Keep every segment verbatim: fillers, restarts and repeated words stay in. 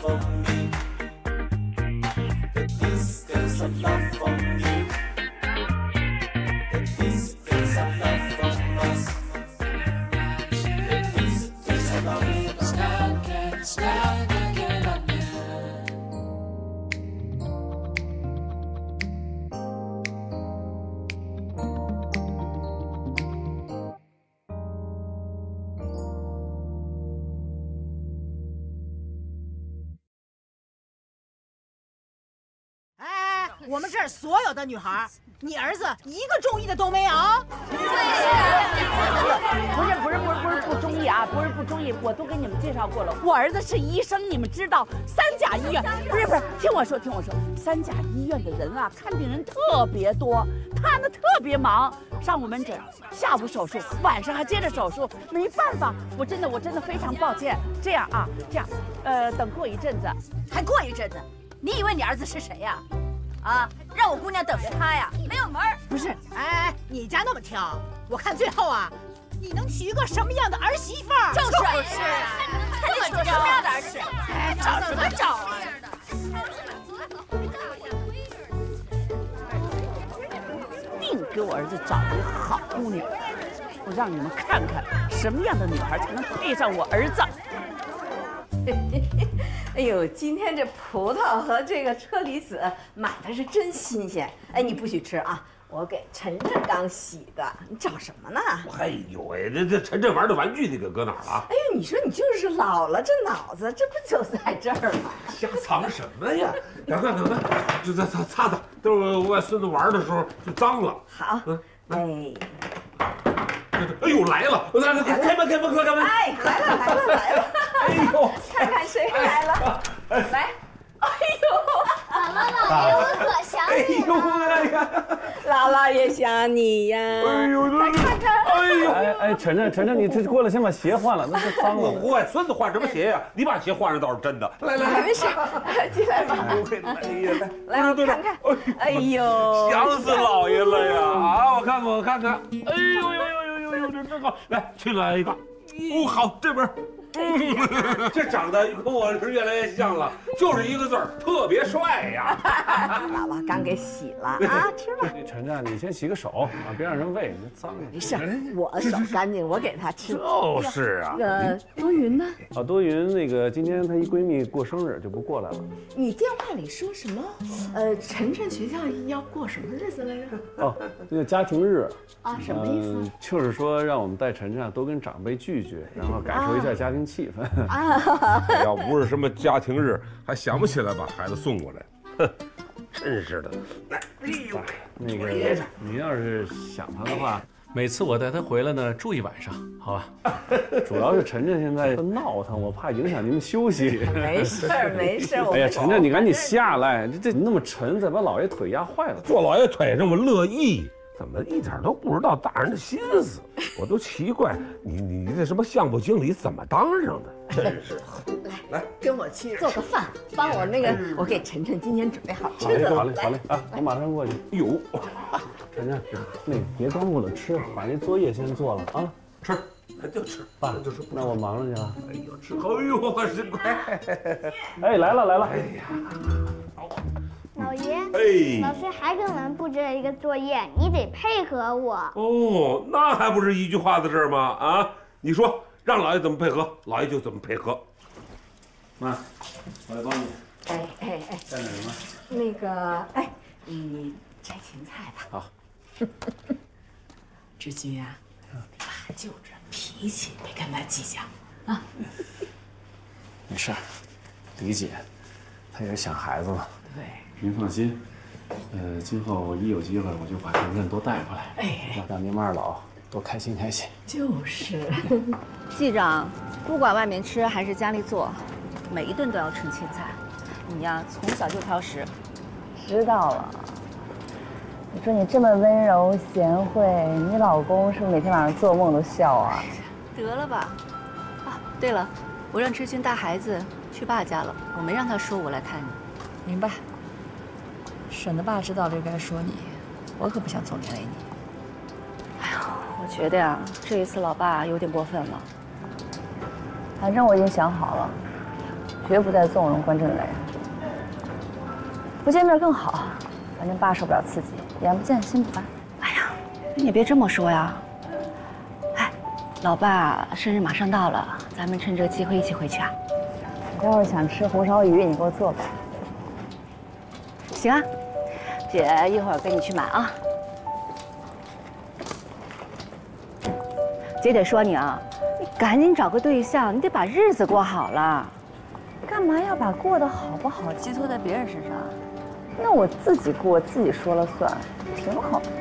for me. That this is a love for you. That this is a love from us. That this is a love from us. Stand and stand again again. 我们这儿所有的女孩，你儿子一个中意的都没有。 对不是不是不是不是不中意啊，不是不中意，我都给你们介绍过了。我儿子是医生，你们知道，三甲医院不是不是，听我说听我说，三甲医院的人啊，看病人特别多，他呢特别忙，上午门诊，下午手术，晚上还接着手术，没办法，我真的我真的非常抱歉。这样啊，这样，呃，等过一阵子， 还过一阵子，你以为你儿子是谁呀？ 啊，让我姑娘等着他呀，没有门儿。 不是，哎，你家那么挑，我看最后啊，你能娶一个什么样的儿媳妇儿？ 就是是啊，看你娶什么样的儿媳妇？哎，找什么找啊？ 定给我儿子找一个好姑娘，我让你们看看什么样的女孩才能配上我儿子。 哎呦，今天这葡萄和这个车厘子买的是真新鲜。哎，你不许吃啊！我给晨晨刚洗的。你找什么呢？ 哎呦喂，这这晨晨玩的玩具你给搁哪儿了？ 哎呦，你说你就是老了这脑子，这不就在这儿吗？ 瞎藏什么呀？赶快赶快，就擦擦擦擦，都是我外孙子玩的时候就脏了。 好，嗯，哎。 哎呦，来了！来来，开门开门开门！ 哎，来了来了来了！ 哎呦， 看看谁来了！来，哎呦， 姥姥姥爷，我可想你了。 哎呦， 姥姥也想你呀！ 哎呦， 来看看！ 哎呦， 哎哎，晨晨晨晨，你这过来先把鞋换了，那是脏了。 我外孙子换什么鞋呀？你把鞋换上倒是真的。来来来， 没事，进来吧。 哎呀， 来，我看看。哎呦， 想死老爷了呀！啊，我看看我看看。哎呦呦呦呦呦呦，这真好！来，亲来一个。哦，好，这边。 嗯，这长得跟我是越来越像了，就是一个字儿，特别帅呀！ 姥姥刚给洗了啊，吃吧。 晨晨，你先洗个手啊，别让人喂，你脏了。 没事，我手干净，我给他吃。 就是啊。 那个多云呢？ 啊，多云那个今天她一闺蜜过生日就不过来了。 你电话里说什么？呃，晨晨学校要过什么日子来着？ 哦，这个家庭日啊，什么意思？ 呃、就是说让我们带晨晨多跟长辈聚聚，然后感受一下家庭。 气氛啊！ 要不是什么家庭日，还想不起来把孩子送过来。哼，真是的。来，哎呦， 那个你要是想他的话， 每次我带他回来呢，住一晚上，好吧？ 主要是晨晨现在闹腾，我怕影响你们休息。 没事没事。 哎呀，晨晨，你赶紧下来，这这那么沉，再把老爷腿压坏了。 坐老爷腿上我乐意。 怎么一点都不知道大人的心思？我都奇怪你你你这什么项目经理怎么当上的？真是。 来来，跟我去做个饭，帮我那个，我给晨晨今天准备好吃的。 好嘞好嘞啊，我马上过去。 有， 晨晨，那别光顾着吃，把那作业先做了啊。 吃，就吃。 爸，就吃。那我忙着去了。 哎呦，吃。哎呦，我真快。 哎，来了来了。 哎呀。 老爷， 哎， 老师还给我们布置了一个作业，你得配合我。 哦，那还不是一句话的事吗？啊，你说让老爷怎么配合，老爷就怎么配合。 妈，我来帮你。 哎哎哎， 干点什么？ 那个，哎，你摘芹菜吧。 好。 志军啊，你爸就这脾气，别跟他计较啊。 没事，理解，他也是想孩子嘛。 对。 您放心，呃，今后一有机会我就把晨晨多带回来，哎，让您们二老多开心开心。 就是， 记着，不管外面吃还是家里做，每一顿都要吃青菜。你呀，从小就挑食。 知道了。你说你这么温柔贤惠，你老公是不是每天晚上做梦都笑啊？ 得了吧。啊，对了，我让志军带孩子去爸家了，我没让他说我来看你。 明白。 省得爸知道就该说你，我可不想总连累你。 哎呦，我觉得呀，这一次老爸有点过分了。 反正我已经想好了， 绝不再纵容关震雷。不见面更好，反正爸受不了刺激，眼不见心不烦。 哎呀，你也别这么说呀。哎，老爸生日马上到了，咱们趁这个机会一起回去啊。 要是想吃红烧鱼，你给我做吧。 行啊，姐一会儿跟你去买啊。姐得说你啊，你赶紧找个对象，你得把日子过好了。 干嘛要把过得好不好寄托在别人身上？ 那我自己过，自己说了算，挺好的。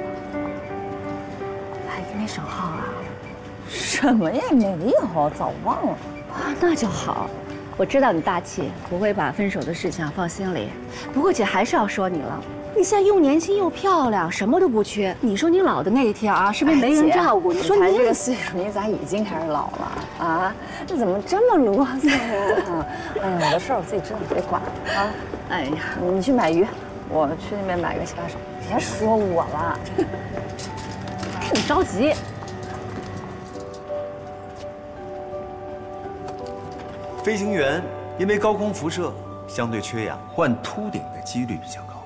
还给你省号啊？ 什么也没有，早忘了。 啊，那就好。我知道你大气，不会把分手的事情放心里。不过姐还是要说你了，你现在又年轻又漂亮，什么都不缺。你说你老的那一天啊，是不是没人照顾？你说你这个岁数，你咋已经开始老了啊？这怎么这么啰嗦呀？哎呀，我的事儿我自己知道，别管啊。哎呀，你去买鱼，我去那边买个洗发水。别说我了， 看你着急。 飞行员因为高空辐射相对缺氧，患秃顶的几率比较高。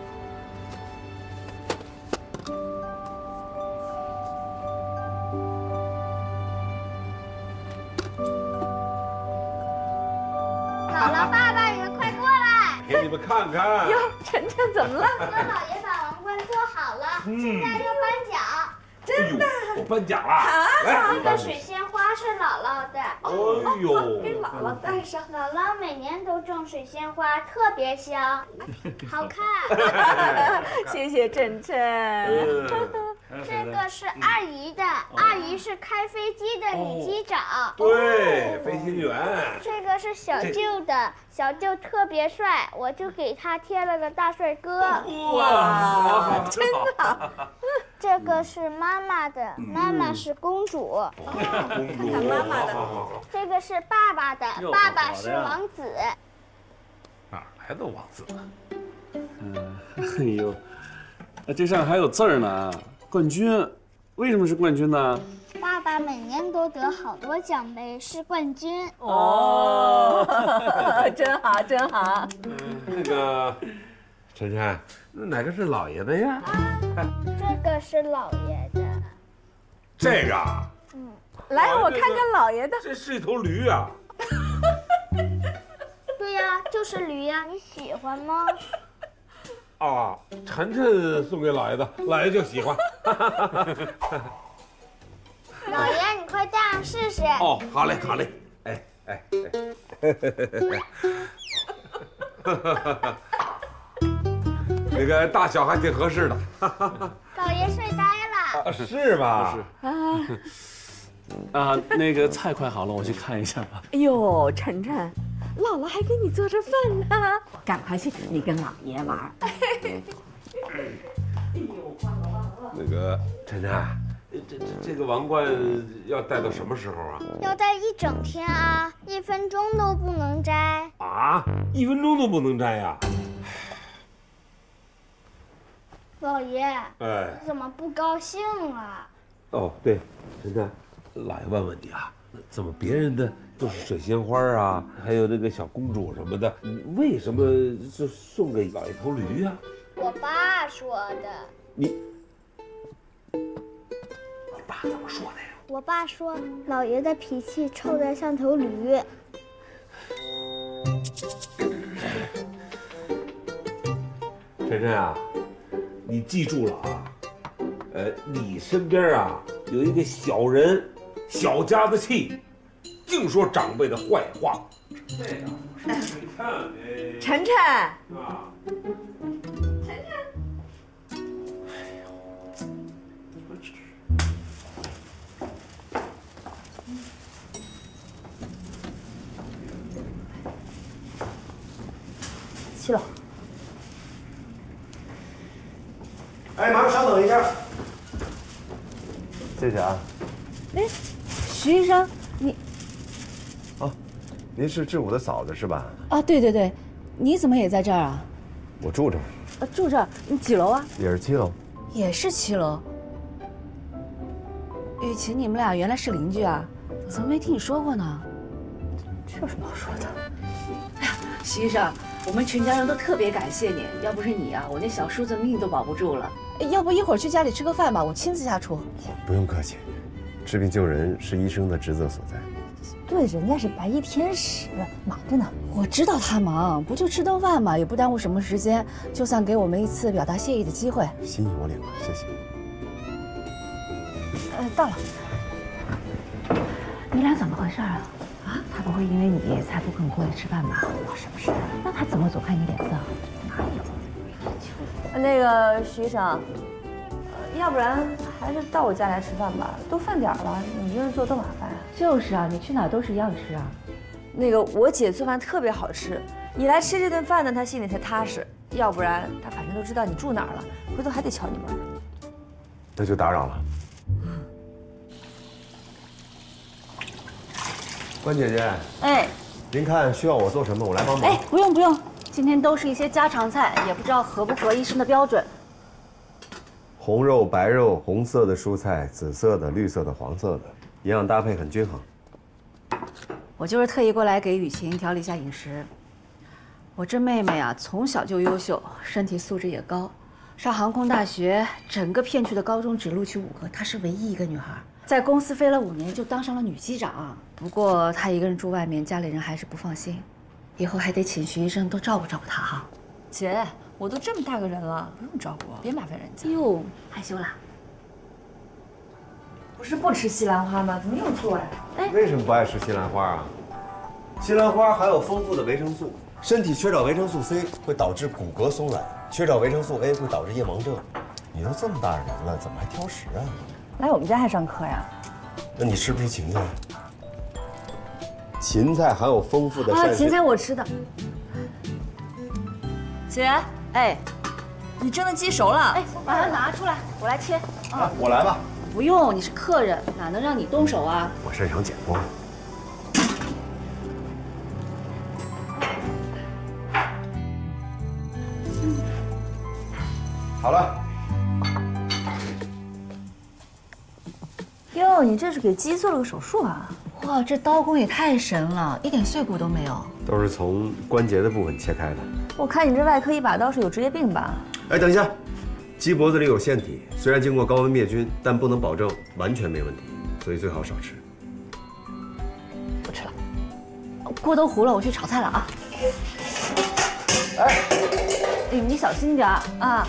姥姥、爸爸，你们快过来！ 给你们看看。 哟，晨晨怎么了？ 哥老爷把王冠做好了， 嗯现在要颁奖。 真的？ 我颁奖了。 啊！ 这个水仙花是姥姥的。 哎呦， 给姥姥戴上。 姥姥每年都种水仙花，特别香，好看。 谢谢晨晨。 这个是二姨的，二姨是开飞机的女机长。 对，飞行员。 这个是小舅的，小舅特别帅，我就给他贴了个大帅哥。 哇，真好。 这个是妈妈的，妈妈是公主。 公主， 看妈妈的。 这个是爸爸的，爸爸是王子。 哪来的王子？ 嗯，哎呦，这上还有字儿呢。冠军，为什么是冠军呢？ 爸爸每年都得好多奖杯，是冠军。 哦，真好，真好。 那个，晨晨，哪个是老爷的呀？ 这个是老爷的。 这个？ 嗯。 来，我看看老爷的。 这是一头驴啊。 对呀，就是驴呀，你喜欢吗？ 啊，晨晨送给老爷的，老爷就喜欢。 老爷，你快戴上试试。 哦，好嘞，好嘞。哎哎哎，那个大小还挺合适的。 老爷睡呆了。 啊，是吧？ 是。啊。啊，那个菜快好了，我去看一下吧。 哎呦，晨晨。姥姥还给你做着饭呢，赶快去，你跟老爷玩。 那个晨晨，这这这个王冠要戴到什么时候啊？ 要戴一整天啊，一分钟都不能摘。 啊，一分钟都不能摘呀？ 老爷， 哎， 怎么不高兴啊？ 哦，对，晨晨，老爷问问你啊，怎么别人的都是水仙花啊，还有那个小公主什么的，你为什么就送给老爷头驴呀？ 我爸说的。 你，你爸怎么说的呀？ 我爸说，老爷的脾气臭得像头驴。 晨晨啊，你记住了啊，呃，你身边啊有一个小人，小家子气。净说长辈的坏话，这样你看，哎， 晨晨， 啊， 晨晨， 哎呦，我这七楼。 哎，麻烦稍等一下，谢谢啊。 哎，徐医生，你。 哦，您是志武的嫂子是吧？ 啊，对对对，你怎么也在这儿啊？ 我住这儿。 呃，住这儿，你几楼啊？ 也是七楼。 也是七楼。雨晴，你们俩原来是邻居啊？我怎么没听你说过呢？ 这有什么好说的？ 徐医生，我们全家人都特别感谢你，要不是你啊，我那小叔子命都保不住了。要不一会儿去家里吃个饭吧，我亲自下厨。 不用客气，治病救人是医生的职责所在。 对，人家是白衣天使，忙着呢。 我知道他忙，不就吃顿饭嘛，也不耽误什么时间，就算给我们一次表达谢意的机会。 心意我领了，谢谢。 呃，到了。 你俩怎么回事啊？啊，他不会因为你才不肯过来吃饭吧？ 我什么事？ 那他怎么总看你脸色？ 哪有？那个徐医生，要不然还是到我家来吃饭吧，都饭点了，你一个人做多麻烦啊。 就是啊，你去哪儿都是一样吃啊。 那个我姐做饭特别好吃，你来吃这顿饭呢，她心里才踏实。要不然她反正都知道你住哪儿了，回头还得敲你门。 那就打扰了。关姐姐， 哎， 您看需要我做什么，我来帮忙。 哎，不用不用，今天都是一些家常菜，也不知道合不合医生的标准。 红肉、白肉，红色的蔬菜，紫色的、绿色的、黄色的，营养搭配很均衡。 我就是特意过来给雨晴调理一下饮食。我这妹妹啊，从小就优秀，身体素质也高，上航空大学，整个片区的高中只录取五个，她是唯一一个女孩。在公司飞了五年，就当上了女机长。不过她一个人住外面，家里人还是不放心，以后还得请徐医生多照顾照顾她哈。 姐，我都这么大个人了，不用照顾，别麻烦人家。 哟，害羞啦？ 不是不吃西兰花吗？怎么又做呀？ 为什么不爱吃西兰花啊？西兰花含有丰富的维生素，身体缺少维生素 C 会导致骨骼松软，缺少维生素 A 会导致夜盲症。你都这么大人了，怎么还挑食啊？ 来我们家还上课呀？ 那你吃不吃芹菜？芹菜含有丰富的膳食。 啊，芹菜我吃的。姐， 哎， 你蒸的鸡熟了？ 哎，把它拿出来，我来切。 啊，我来吧。 不用，你是客人，哪能让你动手啊？ 我擅长剪工。好了。 哟，你这是给鸡做了个手术啊？ 哇，这刀工也太神了，一点碎骨都没有。 都是从关节的部分切开的。 我看你这外科一把刀是有职业病吧？ 哎，等一下，鸡脖子里有腺体，虽然经过高温灭菌，但不能保证完全没问题，所以最好少吃。 不吃了。锅都糊了，我去炒菜了啊。 哎， 哎，你小心点啊。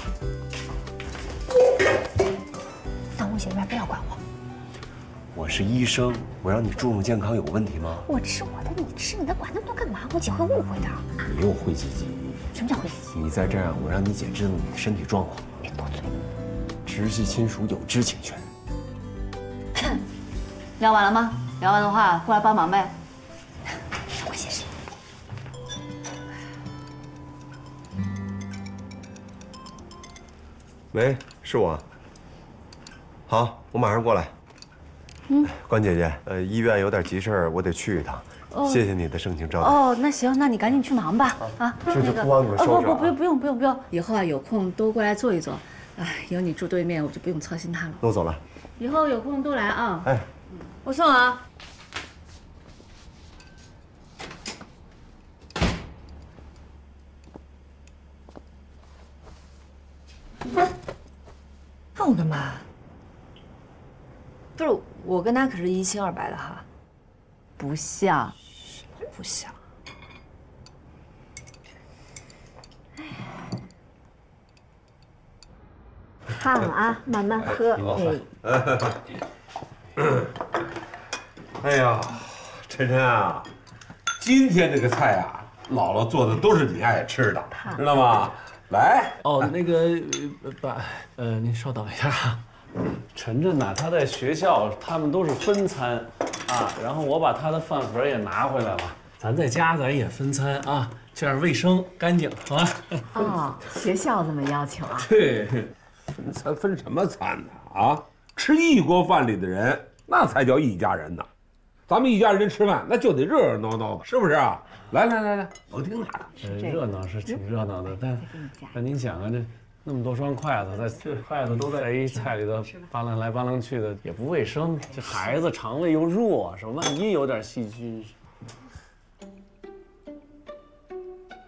当危险面，不要管我。 我是医生，我让你注重健康有问题吗？ 我吃我的，你吃你的，管那么多干嘛？我姐会误会的。 你又讳疾忌医。 什么叫讳疾忌医？ 你再这样，我让你姐知道你的身体状况。 别多嘴。 直系亲属有知情权。 聊完了吗？聊完的话，过来帮忙呗。 让我解释。 喂，是我。好，我马上过来。 嗯， 关姐姐，呃，医院有点急事儿，我得去一趟。 哦谢谢你的盛情招待。 哦，那行，那你赶紧去忙吧。啊， 这就那个不帮你们收拾了啊。 哦不不不用不用不用不用，以后啊有空多过来坐一坐。哎，有你住对面，我就不用操心他了。 那我走了。 以后有空多来啊。 哎， 我送啊。问我干嘛？不是，我跟他可是一清二白的哈。 不像， 不像。 烫啊，慢慢喝。 哎，哎呀，晨晨啊，今天这个菜啊，姥姥做的都是你爱吃的，知道吗？来， 哦，那个，呃爸，呃，您稍等一下啊。晨晨呐，他在学校他们都是分餐啊，然后我把他的饭盒也拿回来了。咱在家咱也分餐啊，这样卫生干净，好吧？ 哦，学校这么要求啊？ 对，分餐分什么餐呢？啊，吃一锅饭里的人，那才叫一家人呢。咱们一家人吃饭，那就得热热闹闹的，是不是啊？来来来来，我听他的。 呃，热闹是挺热闹的，但但您想啊，这那么多双筷子，在这筷子都在一菜里头扒拉来扒拉去的，也不卫生。这孩子肠胃又弱，说万一有点细菌。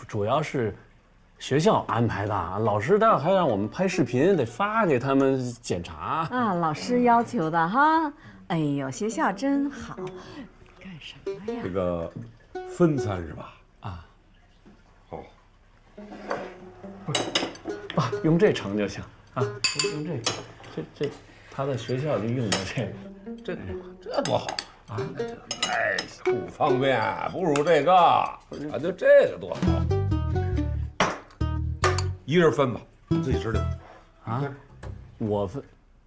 主要是学校安排的，老师待会还让我们拍视频，得发给他们检查。 啊，老师要求的哈。哎呦，学校真好。干什么呀？ 这个分餐是吧？ 啊。 好。 爸，用这盛就行啊，用这个，这这，他在学校就用的这个， 这这多好啊！哎，不方便，不如这个，啊，就这个多好。一人分吧，你自己吃去。 啊？我分。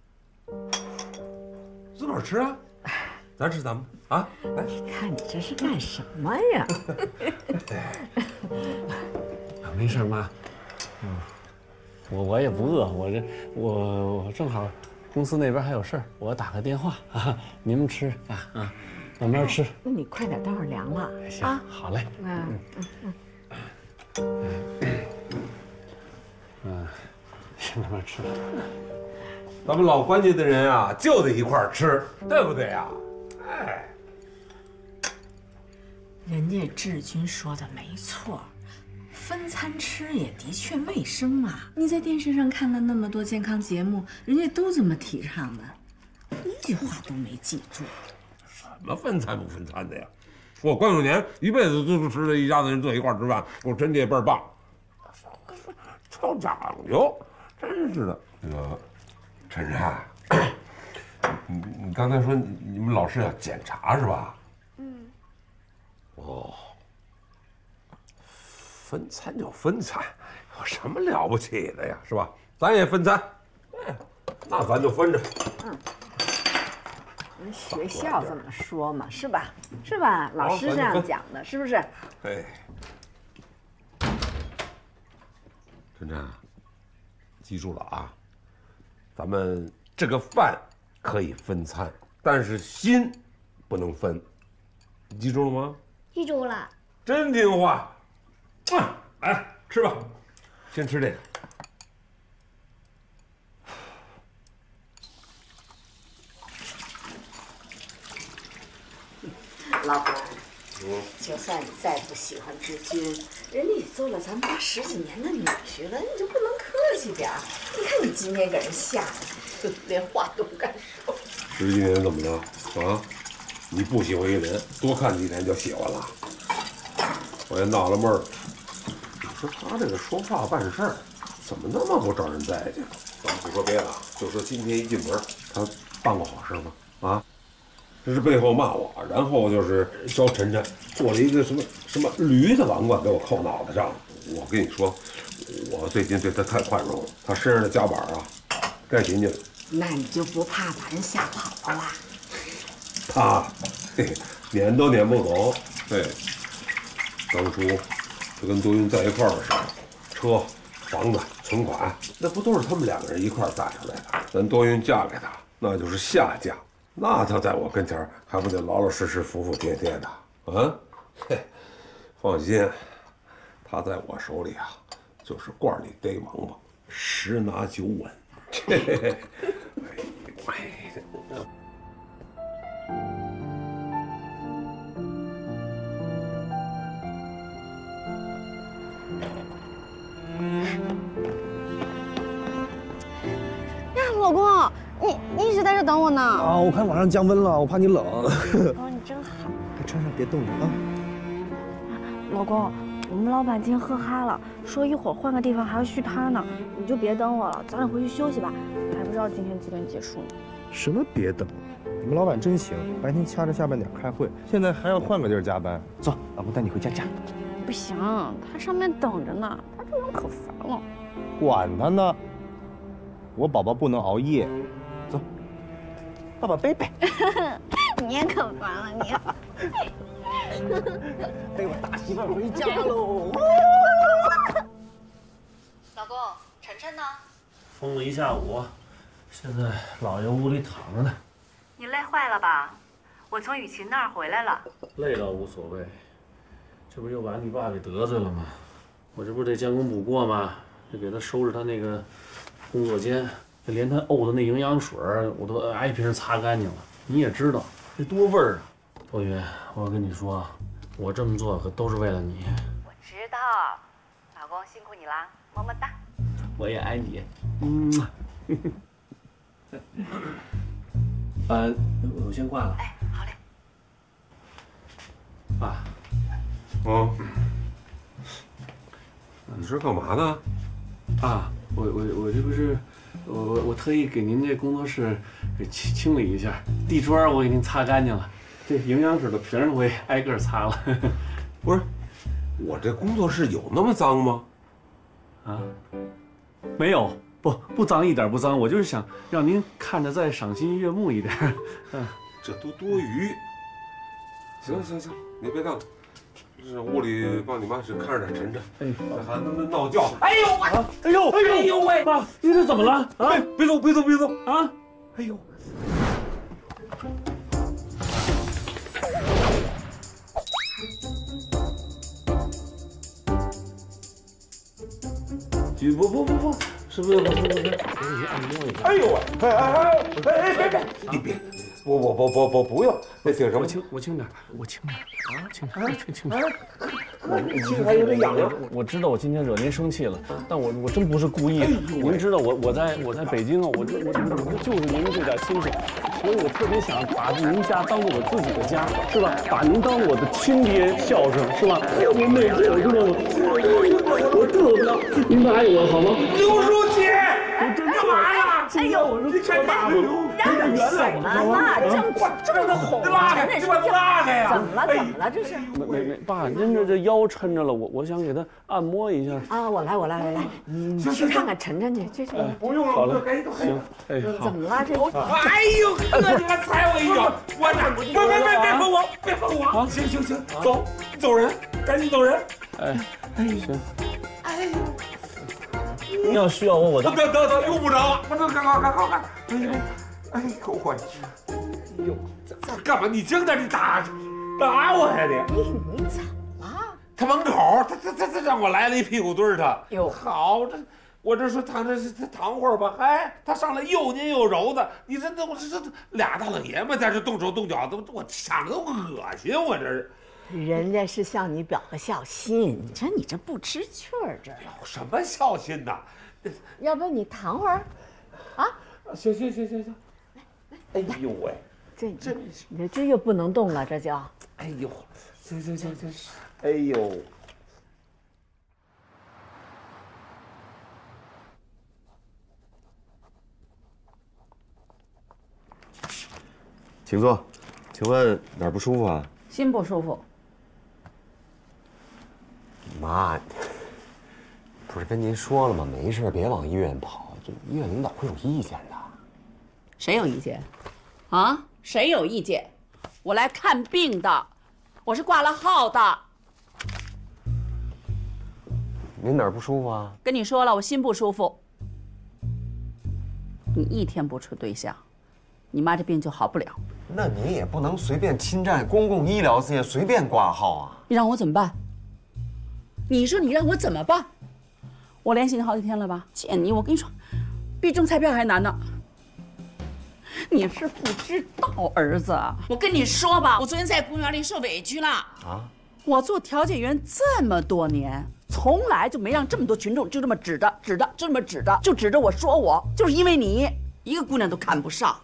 自个儿吃啊，咱吃咱们啊！来， 你看你这是干什么呀？ 啊，没事，妈。嗯。我我也不饿，我这我我正好公司那边还有事儿，我打个电话啊，你们吃啊啊，慢慢吃。 那你快点，待会儿凉了。 行，啊、好嘞。 嗯嗯嗯。嗯，先慢慢吃。 咱们老关家的人啊，就得一块儿吃，对不对呀？哎， 人家志军说的没错。分餐吃也的确卫生嘛。你在电视上看了那么多健康节目，人家都这么提倡的，一句话都没记住。 什么分餐不分餐的呀？我关永年一辈子都是吃着一家子人坐一块儿吃饭，我真的也倍儿棒。超讲究，真是的。那个晨晨，你你刚才说你你们老师要检查是吧？嗯。哦。分餐就分餐，有什么了不起的呀，是吧？咱也分餐，哎，那咱就分着。嗯， 人学校这么说嘛，是吧？是吧？老师这样讲的，是不是？ 哎，晨晨，记住了啊，咱们这个饭可以分餐，但是心不能分，你记住了吗？ 记住了。 真听话。嗯，来吃吧，先吃这个。 老板，就算你再不喜欢志军，人家也做了咱们家十几年的女婿了，你就不能客气点儿？你看你今天给人吓的，连话都不敢说。 十几年怎么了？啊，你不喜欢一个人，多看几年就喜欢了。我也纳了闷儿。说他这个说话办事儿，怎么那么不招人待见？咱们不说别的，就说今天一进门，他办过好事吗？啊，这是背后骂我，然后就是教晨晨做了一个什么什么驴的王冠给我扣脑袋上。我跟你说，我最近对他太宽容了，他身上的夹板啊，该紧紧。 那你就不怕把人吓跑了啦？ 他，嘿，撵都撵不走。对，当初。就跟多云在一块儿的时候，车、房子、存款，那不都是他们两个人一块儿攒出来的？咱多云嫁给他，那就是下嫁，那他在我跟前还不得老老实实、服服帖帖的？啊，嘿，放心，他在我手里啊，就是罐里逮王八，十拿九稳。嘿嘿嘿，哎，哎。 老公，你你一直在这等我呢。 啊，我看网上降温了，我怕你冷。 老公，你真好。 快穿上，别冻着啊。 老公，我们老板今天喝嗨了，说一会儿换个地方还要续摊呢，你就别等我了，早点回去休息吧。还不知道今天几点结束呢。 什么别等？你们老板真行，白天掐着下半点开会，现在还要换个地儿加班。走，老公带你回家家。 不行，他上面等着呢，他这人可烦了。 管他呢。我宝宝不能熬夜，走，爸爸背背。 你也可烦了你。 背我大媳妇回家喽。 老公，晨晨呢？ 疯了一下午，现在姥爷屋里躺着呢。 你累坏了吧？我从雨晴那儿回来了。 累倒无所谓，这不又把你爸给得罪了吗？我这不是得将功补过吗？就给他收拾他那个。工作间，连他呕的那营养水我都挨瓶擦干净了。你也知道这多味儿啊！多云，我跟你说，我这么做可都是为了你。 我知道， 公，辛苦你啦，么么哒。 我也爱你。嗯。呃，我先挂了。 哎，好嘞。 爸。 哦。你这干嘛呢？ 啊，我我我这不是，我我我特意给您这工作室给清清理一下，地砖我给您擦干净了，这营养水的瓶我也挨个擦了。 不是，我这工作室有那么脏吗？ 啊，没有，不不脏一点不脏，我就是想让您看着再赏心悦目一点。嗯， 这都多余。行行行，你别干了。这屋里帮你妈只看着点晨晨，哎，这孩子那闹觉。哎呦我， 哎呦哎呦喂， 爸，你这怎么了？啊， 别别走别走别走啊！ 哎呦。 不不不不，是不是？不是不是，我给你按摩一下。 哎呦喂，哎哎哎哎别别，你别，我我我我我不用，那姓什么？ 我轻我轻点，我轻点啊，轻点轻轻点。 我轻还有点痒痒。 我知道我今天惹您生气了，但我我真不是故意的。您知道我我在我在北京啊，我这我我我就是您这点亲戚，所以我特别想把您家当做我自己的家，是吧？把您当我的亲爹孝顺，是吧？我每次我知道我我特别您爱我好吗？ 刘书记， 我真干嘛呀？ 哎呦， 我说错大了， 让人什么了？这这么哄， 拉开，你把他拉开呀！ 怎么了？怎么了？这是？ 没没没，爸，您这这腰抻着了，我我想给他按摩一下。 啊，我来，我来，我来，你你去看看晨晨去，去去。 不用了， 好了， 赶紧走。 行，哎，好。 怎么了？这？ 哎呦，哥，你还踩我一脚！我哪？别别别别碰我，别碰我！啊，行行行，走走人，赶紧走人。 哎，哎，行。哎呦。你要需要我，我就得得得，用不着了，我这赶快赶快赶！哎呦，哎呦我去！哎呦，这这干嘛？你轻点，你打打我呀你！ 你你怎么了？ 他门口，他他他他让我来了一屁股墩儿，他哟好这。我这说躺着他躺会儿吧，哎，他上来又捏又揉的，你这这我这这俩大老爷们在这动手动脚的，我想着都恶心，我这是。 人家是向你表个孝心，你这你这不知趣儿，这有什么孝心呐？ 要不你躺会儿，啊？ 行行行行行，哎呦喂， 这这你这又不能动了，这就。 哎呦，行行行行，哎呦。 请坐，请问哪儿不舒服啊？ 心不舒服。 妈，不是跟您说了吗？没事，别往医院跑，这医院领导会有意见的。 谁有意见？啊？谁有意见？我来看病的，我是挂了号的。 您哪儿不舒服啊？ 跟你说了，我心不舒服。你一天不处对象，你妈这病就好不了。 那您也不能随便侵占公共医疗资源，随便挂号啊！ 你让我怎么办？你说你让我怎么办？我联系你好几天了吧？见你，我跟你说，比中彩票还难呢。你是不知道，儿子，我跟你说吧，我昨天在公园里受委屈了啊！我做调解员这么多年，从来就没让这么多群众就这么指着、指着、就这么指着，就指着我说我，就是因为你一个姑娘都看不上。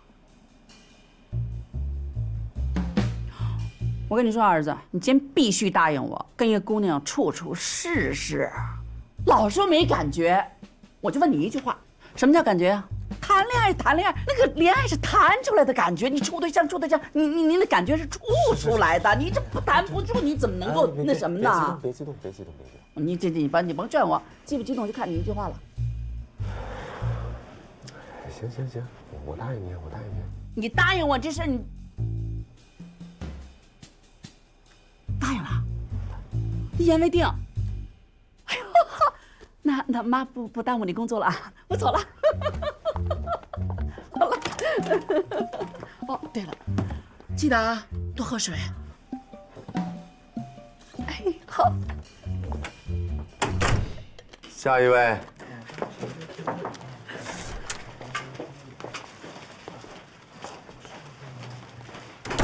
我跟你说，儿子，你今天必须答应我，跟一个姑娘处处试试。老说没感觉，我就问你一句话，什么叫感觉啊？谈恋爱，谈恋爱，那个恋爱是谈出来的感觉。你处对象，处对象，你你你的感觉是处出来的。你这不谈不住，你怎么能够那什么呢？ 别激动，别激动，别激动。 你这你甭你甭劝我，激不激动就看你一句话了。 行行行，我答应你，我答应你。 你答应我这事，你答应了，一言为定。哎呦，那那妈不不耽误你工作了啊，我走了。好了。哦，对了，记得啊，多喝水。哎，好。 下一位。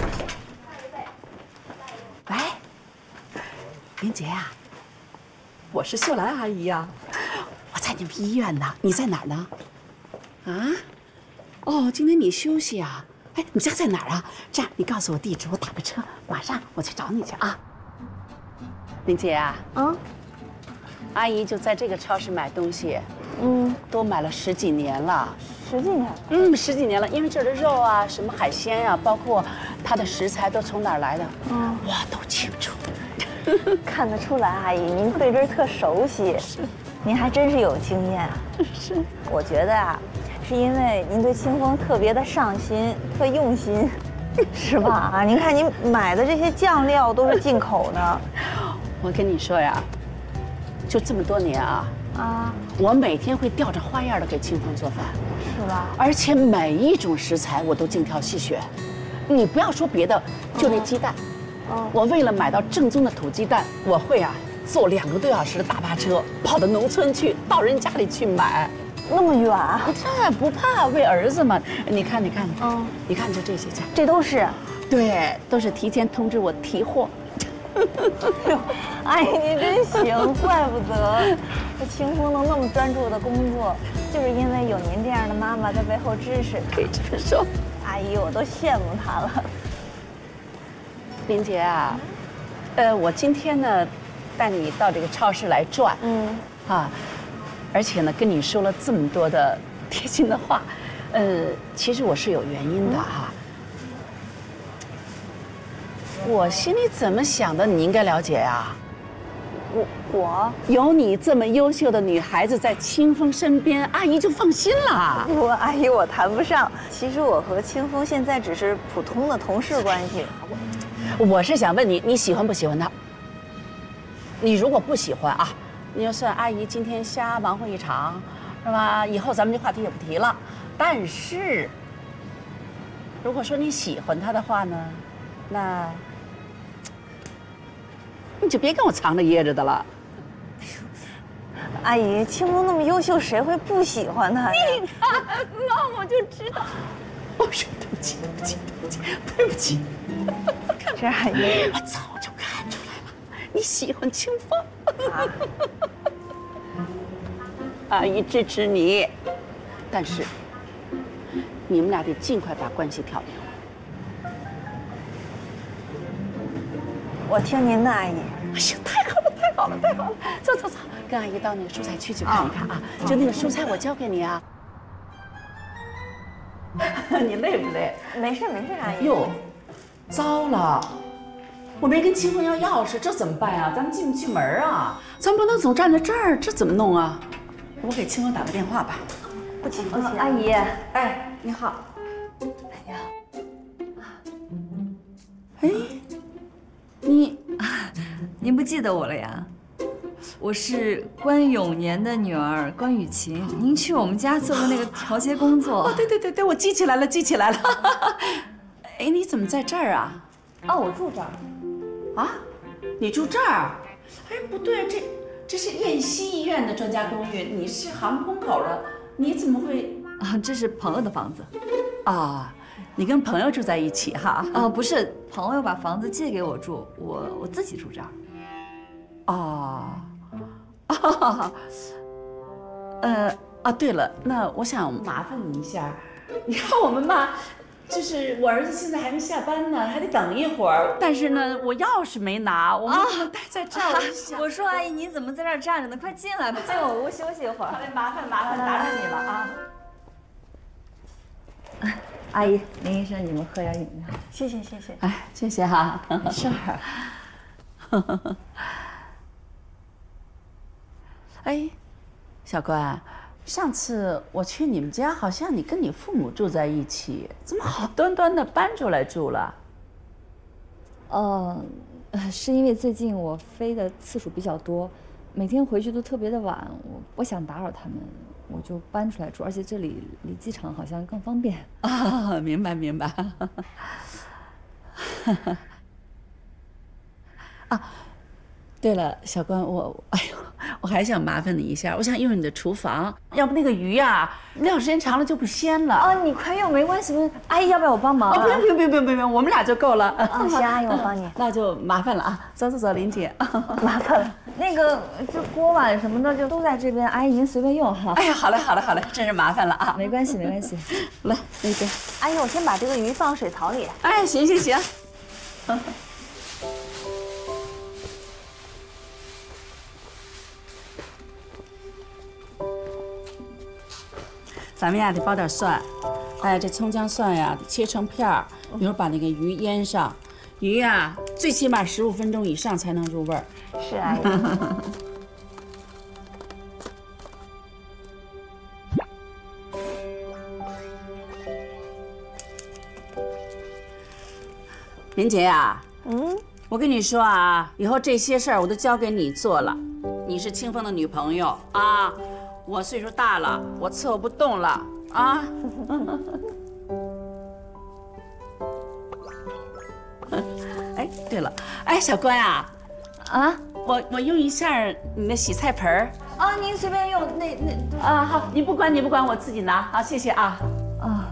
喂，林杰啊， 我是秀兰阿姨呀，我在你们医院呢，你在哪儿呢？啊？哦，今天你休息啊？哎，你家在哪儿啊？这样，你告诉我地址，我打个车，马上我去找你去啊。林姐啊，嗯，阿姨就在这个超市买东西，嗯，都买了十几年了。 十几年？ 嗯，十几年了，因为这儿的肉啊，什么海鲜呀、啊，包括它的食材都从哪儿来的，嗯，我都清楚。 看得出来，阿姨您对这儿特熟悉，是，您还真是有经验啊。是，我觉得啊，是因为您对清风特别的上心，特用心，是吧？啊，您看您买的这些酱料都是进口的。 我跟你说呀，就这么多年啊，啊，我每天会调着花样的给清风做饭， 是吧？ 而且每一种食材我都精挑细选。你不要说别的，就那鸡蛋。哦，我为了买到正宗的土鸡蛋，我会啊坐两个多小时的大巴车跑到农村去，到人家里去买， 那么远啊？ 这不怕，为儿子嘛。你看，你看，嗯，你看就这些家， 这都是， 对，都是提前通知我提货。 阿姨您真行，怪不得这清风能那么专注的工作，就是因为有您这样的妈妈在背后支持。 可以这么说， 阿姨我都羡慕她了。 林杰啊，呃，我今天呢，带你到这个超市来转，嗯，啊，而且呢，跟你说了这么多的贴心的话，呃，其实我是有原因的哈。我心里怎么想的，你应该了解呀。 我我有你这么优秀的女孩子在清风身边，阿姨就放心了。 我阿姨我谈不上，其实我和清风现在只是普通的同事关系。 我是想问你，你喜欢不喜欢他？你如果不喜欢啊，你就算阿姨今天瞎忙活一场，是吧？以后咱们这话题也不提了。但是，如果说你喜欢他的话呢，那你就别跟我藏着掖着的了。 阿姨，清风那么优秀，谁会不喜欢他呀？ 你看嘛，我就知道。哦，对不起，对不起，对不起，对不起。 这阿姨， 我早就看出来了，你喜欢清风。啊、阿姨支持你，但是你们俩得尽快把关系挑明了。 我听您的，阿姨。 哎呀，太好了，太好了，太好了！走走走，跟阿姨到那个蔬菜区去看一看啊。就那个蔬菜，我交给你啊。你累不累？ 没事没事，阿姨。 哟，糟了，我没跟清风要钥匙，这怎么办呀？咱们进不去门啊？咱不能总站在这儿，这怎么弄啊？我给清风打个电话吧。 不急不急，阿姨。 哎，你好。 哎呀， 哎，你， 您不记得我了呀？我是关永年的女儿关雨晴，您去我们家做过那个调节工作。 哦，对对对对，我记起来了，记起来了。哎，你怎么在这儿啊？ 哦，我住这儿。 啊？你住这儿？哎，不对，这这是燕西医院的专家公寓，你是航空口的，你怎么会？ 啊，这是朋友的房子。 啊，你跟朋友住在一起哈？ 啊，不是，朋友把房子借给我住，我我自己住这儿。 哦。啊，呃啊，对了，那我想麻烦你一下，你看我们嘛，就是我儿子现在还没下班呢，还得等一会儿。但是呢，我钥匙没拿，我们不能待在这儿。 啊、我说阿姨，您怎么在这儿站着呢？快进来吧，进我屋休息一会儿。 好嘞，麻烦麻烦，打扰你了啊。 阿姨，林医生，你们喝点饮料。 谢谢谢谢。 哎，谢谢哈，没事儿。哎，小关，上次我去你们家，好像你跟你父母住在一起，怎么好端端的搬出来住了？ 呃，是因为最近我飞的次数比较多，每天回去都特别的晚，我不想打扰他们，我就搬出来住，而且这里离机场好像更方便。 啊，明白明白。啊。对了，小关，我哎呦，我还想麻烦你一下，我想用你的厨房，要不那个鱼呀、啊，晾时间长了就不鲜了。 啊，你快用，没关系，阿姨要不要我帮忙、啊？ 哦，不用不用不用不用不用，我们俩就够了。 啊，行，阿姨我帮你。 那就麻烦了啊，走走走，林姐， 麻烦了。 那个这锅碗什么的就都在这边，阿姨您随便用哈。 哎呀，好嘞，好嘞，好嘞，真是麻烦了啊。 没关系，没关系。 来，那个， 阿姨，我先把这个鱼放水槽里。 哎，行行行。咱们呀得包点蒜，哎，这葱姜蒜呀得切成片儿，一会儿把那个鱼腌上。鱼呀，最起码十五分钟以上才能入味儿。 是阿姨。 林杰呀，嗯，我跟你说啊，以后这些事儿我都交给你做了。你是清风的女朋友啊。我岁数大了，我伺候不动了啊！哎，对了，哎，小关啊，啊，我我用一下你的洗菜盆儿啊，您随便用，那那啊，好，你不管你不管，我自己拿，好，谢谢啊。啊。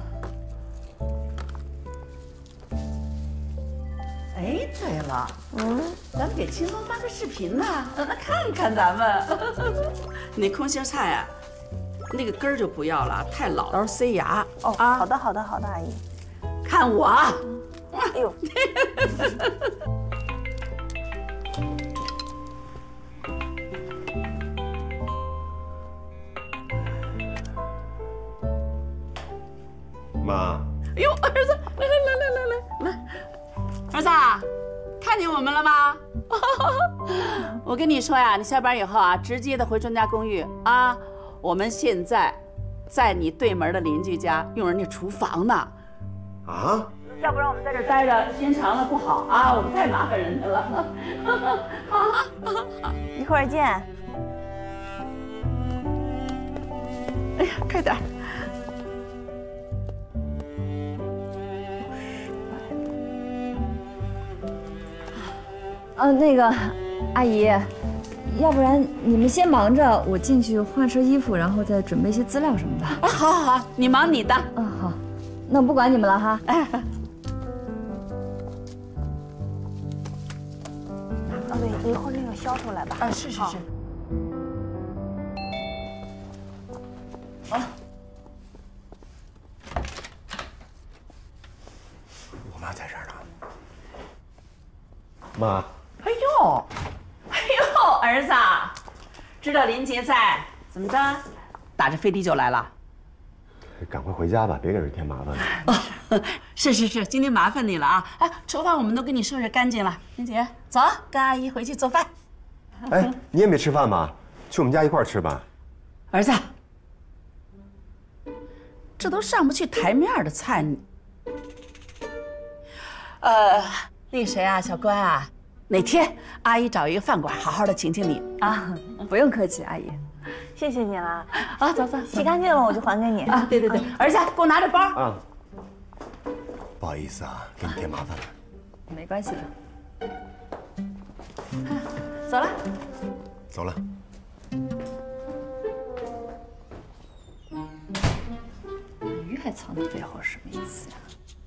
哎，对了，嗯，咱们给清风发个视频呢，让他看看咱们。你那空心菜啊，那个根儿就不要了，太老，到时候塞牙。 哦啊，好的好的好的，阿姨。 看我啊！ 哎呦。 妈。 哎呦，儿子，来来来来来来来。儿子，看见我们了吗？我跟你说呀，你下班以后啊，直接的回专家公寓啊。我们现在在你对门的邻居家用人家厨房呢。啊？要不然我们在这待着时间长了不好啊，我们太麻烦人家了。好， 一会儿见。 哎呀，快点。 呃，那个，阿姨，要不然你们先忙着，我进去换身衣服，然后再准备一些资料什么的。 啊，好，好，好，你忙你的。 嗯，好，那我不管你们了哈。哎， 拿个一会儿那个消出来吧。 啊，是是是。好了。 我妈在这儿呢。妈。 哎呦，哎呦，儿子，知道林杰在，怎么着，打着飞的就来了？ 赶快回家吧，别给人添麻烦了。 哦，是是是，今天麻烦你了啊！哎，厨房我们都给你收拾干净了。林杰，走，跟阿姨回去做饭。 哎，你也没吃饭吗？去我们家一块儿吃吧。 儿子，这都上不去台面的菜，你……呃，那个谁啊，小关啊。哪天阿姨找一个饭馆，好好的请请你啊！不用客气，阿姨， 谢谢你了。 啊，走走， 洗干净了我就还给你啊！对对对，儿子，给我拿着包啊。 不好意思啊，给你添麻烦了。 没关系的。 走了。 走了。 鱼还藏在背后，什么意思呀？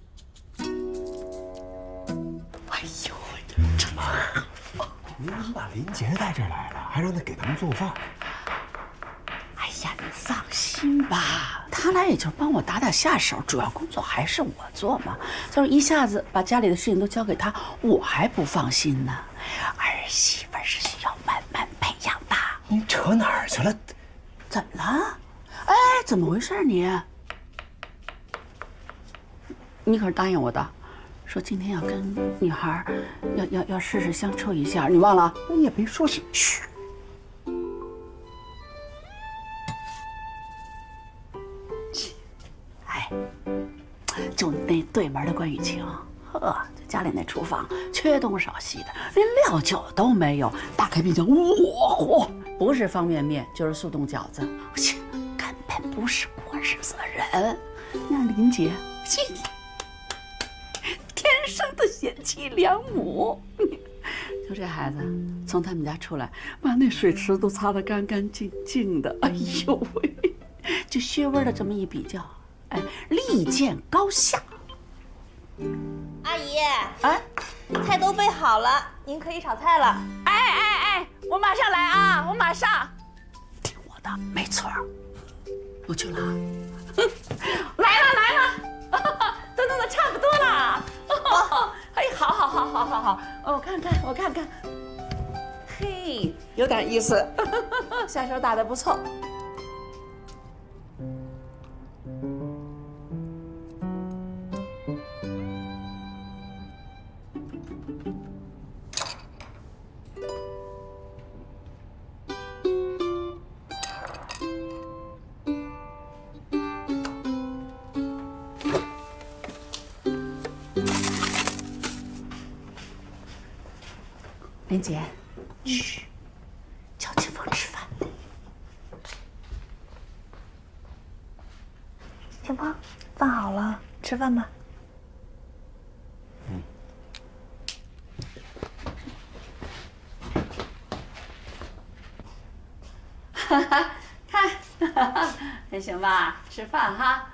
哎呦！这妈，您把林杰带这儿来了，还让他给咱们做饭。 哎呀，你放心吧，他来也就是帮我打打下手，主要工作还是我做嘛。就是一下子把家里的事情都交给他，我还不放心呢。儿媳妇是需要慢慢培养的。 你扯哪儿去了？ 怎么了？哎，怎么回事你？你可是答应我的。说今天要跟女孩要要要试试相处一下，你忘了？ 你也别说是嘘。 哎，就那对门的关雨晴，呵，家里那厨房缺东少西的，连料酒都没有。打开冰箱，哇嚯，不是方便面就是速冻饺子，切，根本不是过日子的人。那林杰，切。天生的贤妻良母，就这孩子从他们家出来，把那水池都擦得干干净净的。哎呦喂，就薛微的这么一比较，哎，立见高下。 阿姨，啊，菜都备好了，您可以炒菜了。 哎哎哎，我马上来。 马上。听我的，没错。我去了啊。来了来了，都弄得差不多了。哎，好好好好好好，我看看我看看。嘿，有点意思，下手打得不错。林姐，嘘，叫清风吃饭。 清风，饭好了，吃饭吧。 嗯。 哈哈，看，还行吧？吃饭哈。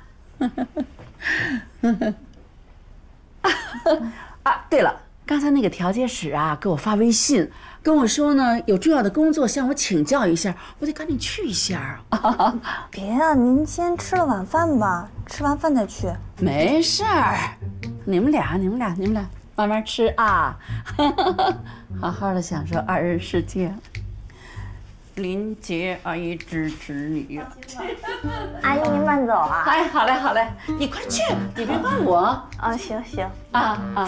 啊，对了。刚才那个调解室啊，给我发微信，跟我说呢，有重要的工作向我请教一下，我得赶紧去一下啊。 别啊，您先吃了晚饭吧，吃完饭再去。 没事儿，你们俩，你们俩，你们俩慢慢吃啊，好好的享受二人世界。林杰阿姨支持你。 阿姨您慢走啊。 哎，好嘞，好嘞，你快去，你别忘我。 啊，行行。 啊啊。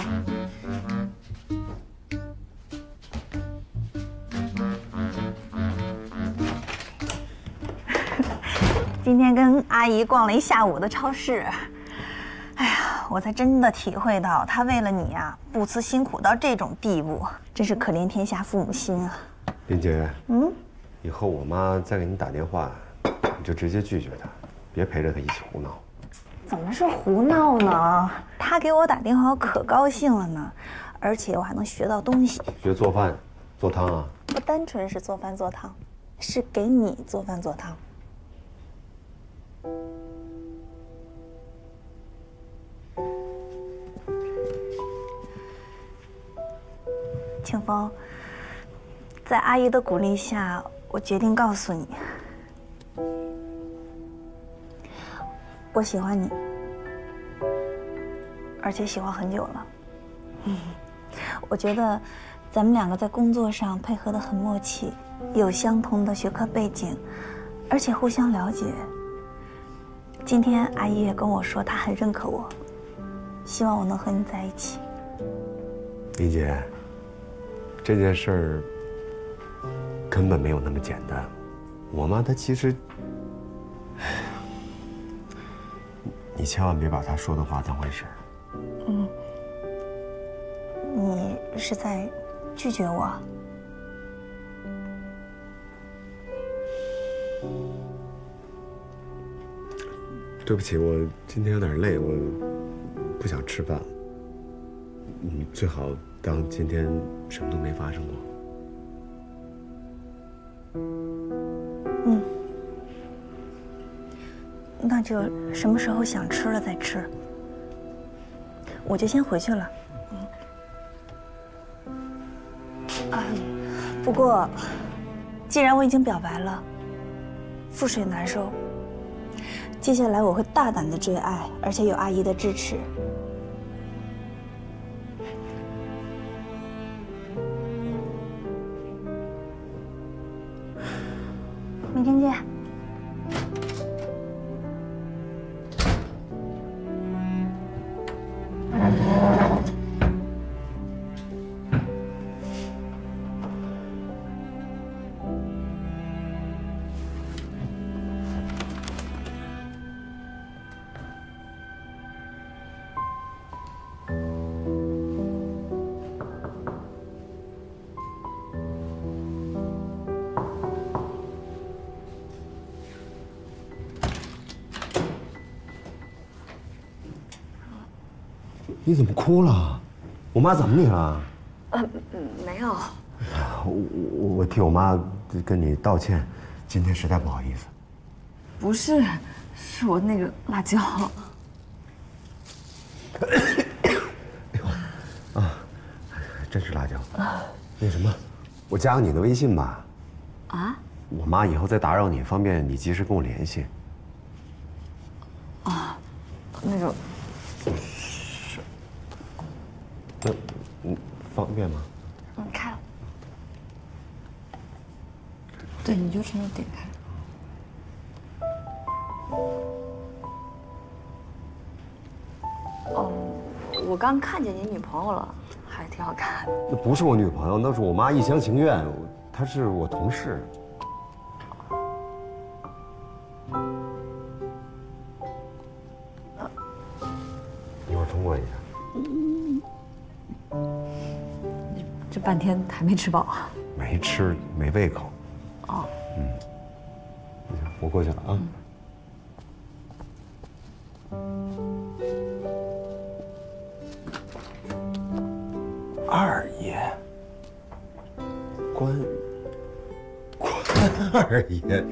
今天跟阿姨逛了一下午的超市，哎呀，我才真的体会到她为了你呀，不辞辛苦到这种地步，真是可怜天下父母心啊。 林姐， 嗯， 以后我妈再给你打电话，你就直接拒绝她，别陪着她一起胡闹。 怎么是胡闹呢？她给我打电话，我可高兴了呢，而且我还能学到东西。 学做饭、做汤啊？ 不单纯是做饭做汤，是给你做饭做汤。清风，在阿姨的鼓励下，我决定告诉你，我喜欢你，而且喜欢很久了。嗯，我觉得咱们两个在工作上配合得很默契，有相同的学科背景，而且互相了解。今天阿姨也跟我说，她很认可我，希望我能和你在一起。 李姐，这件事儿根本没有那么简单。我妈她其实，你千万别把她说的话当回事儿。 嗯，你是在拒绝我？ 对不起，我今天有点累，我不想吃饭。你最好当今天什么都没发生过。 嗯，那就什么时候想吃了再吃。我就先回去了。嗯。啊，不过，既然我已经表白了，覆水难收。接下来我会大胆的追爱，而且有阿姨的支持。明天见。 你怎么哭了？我妈怎么你了？ 呃，没有。 我我我替我妈跟你道歉，今天实在不好意思。 不是，是我那个辣椒。 啊，真是辣椒。那什么，我加个你的微信吧。 啊？ 我妈以后再打扰你，方便你及时跟我联系。 啊，那个是。那嗯，方便吗？ 嗯，开了。对，你就全都点开。哦，我刚看见你女朋友了，还挺好看的。 那不是我女朋友，那是我妈一厢情愿，她是我同事。一会儿通过一下。 嗯，你这半天还没吃饱啊？ 没吃，没胃口。 哦。 嗯。我过去了啊。嗯、二爷，关关二爷。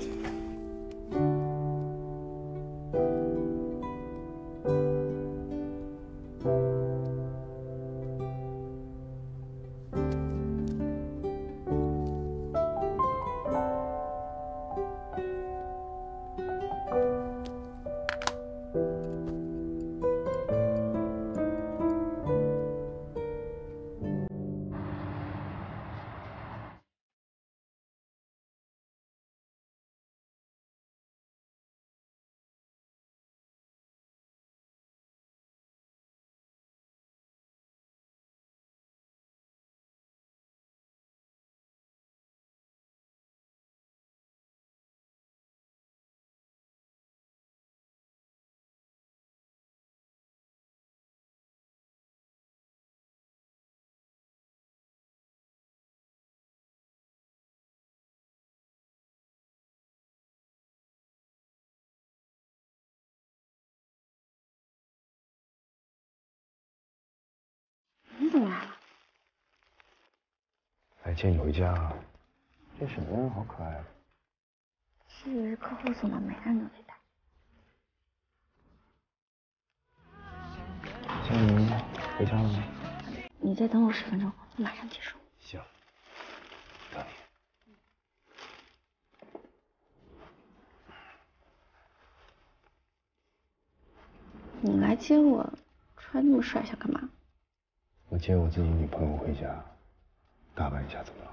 你怎么来了？ 来接你回家啊？这什么呀？好可爱啊！ 是客户送的，每个人都得带。 佳宁，回家了吗？ 你再等我十分钟，我马上结束。 行，等你。你来接我，穿那么帅想干嘛？ 我接我自己女朋友回家，打扮一下怎么了？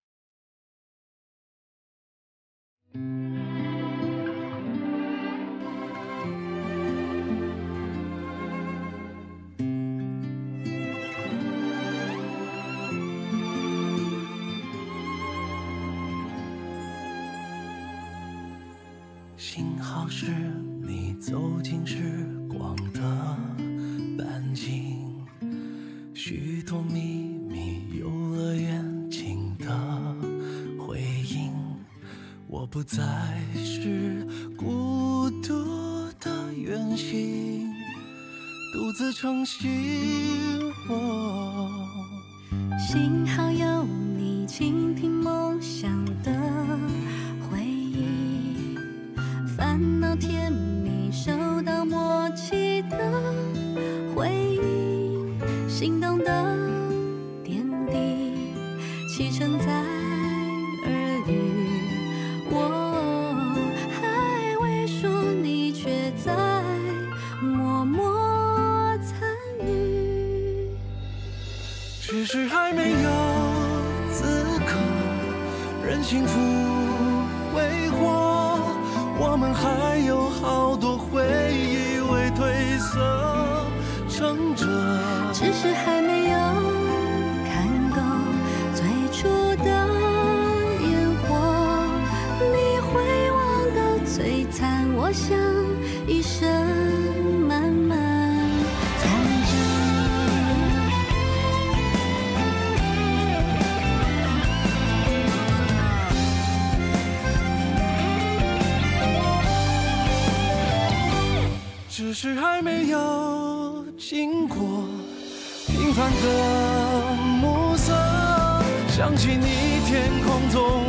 幸好是你走进时光的半径。许多秘密有了远近的回应，我不再是孤独的远行，独自撑起我。 幸好有你倾听梦想的回忆，烦恼甜蜜收到默契的回应，心动的点滴启程在耳语，我还未说，你却在默默参与， 只是还没有资格任幸福挥霍，我们还有好多回忆未褪色撑着， 只是还没有看够最初的烟火，你回望的璀璨，我想一生慢慢藏着。 只是还没有经过平凡的暮色，想起你天空中